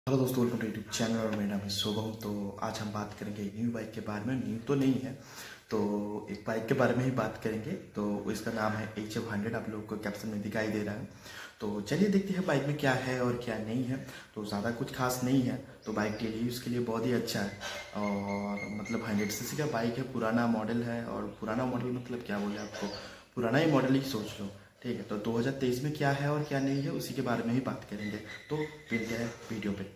Hello दोस्तों, welcome to YouTube channel और मेरा नाम है शुभम। तो आज हम बात करेंगे न्यू बाइक के बारे में। न्यू तो नहीं है, तो एक बाइक के बारे में ही बात करेंगे। तो इसका नाम है HF100, आप लोगों को कैप्शन में दिखाई दे रहा है। तो चलिए देखते हैं बाइक में क्या है और क्या नहीं है। तो ज़्यादा कुछ खास नहीं है, तो बाइक डेली यूज़ के लिए बहुत ही अच्छा है। और मतलब 100cc का बाइक है, पुराना मॉडल है। और पुराना मॉडल मतलब क्या बोले आपको, पुराना ही मॉडल ही सोच लो, ठीक है। तो 2023 में क्या है और क्या नहीं है उसी के बारे में ही बात करेंगे। तो मिलते हैं वीडियो पे।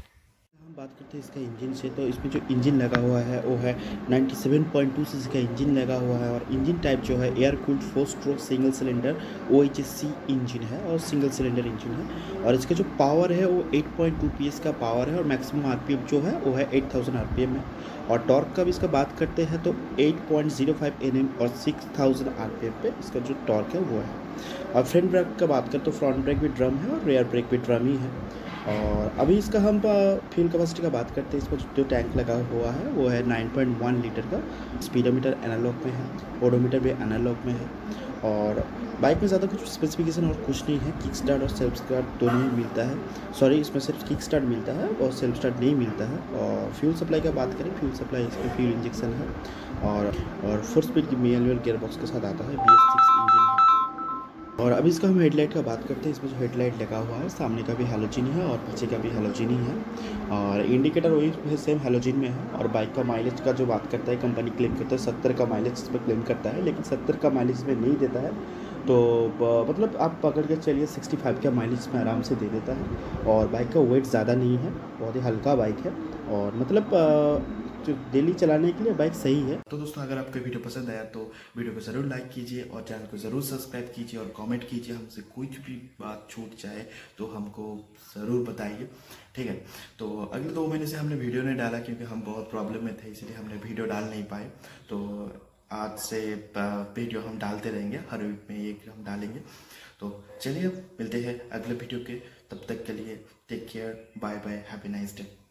हम बात करते हैं इसका इंजन से। तो इसमें जो इंजन लगा हुआ है वो है 97.2 सीसी का इंजन लगा हुआ है। और इंजन टाइप जो है air cooled 4 stroke single cylinder OHSC engine है और सिंगल सिलेंडर इंजन है। और इसका जो पावर है वो 8.2 PS का पावर है। और मैक्सिमम RPM जो है वो है 8000 RPM है। और टॉर्क का भी इसका बात करते हैं तो 8.05 Nm और 6000 RPM पे इसका जो टॉर्क है वो है। और फ्रंट ब्रेक का बात करें तो फ्रंट ब्रेक भी ड्रम है और रेयर ब्रेक भी ड्रम ही है। और अभी इसका हम फ्यूल कैपेसिटी का बात करते हैं। इसमें जो टैंक लगा हुआ है वो है 9.1 लीटर का। स्पीडोमीटर एनालॉग में है, ओडोमीटर भी एनालॉग में है। और बाइक में ज़्यादा कुछ स्पेसिफिकेशन और कुछ नहीं है। किक स्टार्ट और सेल्फ स्टार्ट दोनों ही मिलता है। सॉरी, इसमें सिर्फ किक स्टार्ट मिलता है और सेल्फ स्टार्ट नहीं मिलता है। और फ्यूल सप्लाई का बात करें, फ्यूल सप्लाई इसमें फ्यूल इंजेक्शन है। और 4 स्पीड की मैनुअल गियर बॉक्स के साथ आता है। BS6 इंजन है। और अभी इसका हम हेडलाइट का बात करते हैं। इसमें जो हेडलाइट लगा हुआ है सामने का भी हैलोजन है और पीछे का भी हैलोजन ही है। और इंडिकेटर वही है, सेम हैलोजन में है। और बाइक का माइलेज का जो बात करता है, कंपनी क्लेम करता है 70 का माइलेज इसमें क्लेम करता है, लेकिन 70 का माइलेज इसमें नहीं देता है। तो मतलब आप पकड़ के चलिए 65 का माइलेज में आराम से दे देता है। और बाइक का वेट ज़्यादा नहीं है, बहुत ही हल्का बाइक है। और मतलब जो डेली चलाने के लिए बाइक सही है। तो दोस्तों, अगर आपको वीडियो पसंद आया तो वीडियो को ज़रूर लाइक कीजिए और चैनल को ज़रूर सब्सक्राइब कीजिए और कमेंट कीजिए। हमसे कुछ भी बात छूट जाए तो हमको ज़रूर बताइए, ठीक है। तो अगले 2 महीने से हमने वीडियो नहीं डाला क्योंकि हम बहुत प्रॉब्लम में थे, इसलिए हमने वीडियो डाल नहीं पाए। तो आज से वीडियो हम डालते रहेंगे, हर वीक में एक हम डालेंगे। तो चलिए मिलते हैं अगले वीडियो के, तब तक के लिए take care, bye bye, happy nice day.